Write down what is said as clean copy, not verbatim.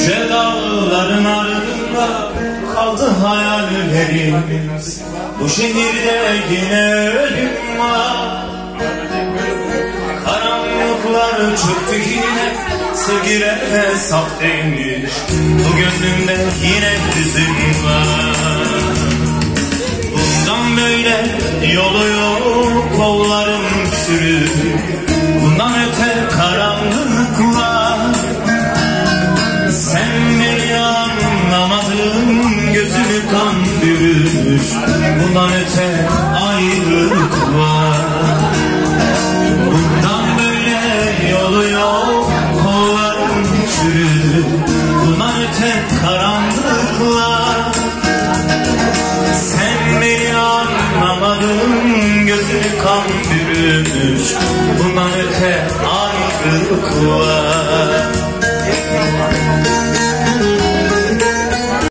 Yüce dağların ardında kaldı hayallerimiz. Bu şehirde yine ölüm var. Karanlıklar çöktü yine, sevgiler de sahteymiş. Bu gönlümde yine hüzün var. Bundan böyle yolu yok, kollarım sürür. Bundan öte karanlıklar. Sen beni anlamadın, gözünü kan bürür. Bundan öte ayrılık var. Bundan böyle yolu yok, kollarım çürüdü. Bundan öte karanlıklar. Sen beni anlamadın, gözünü kan bürümüş. Bundan öte ayrılık var.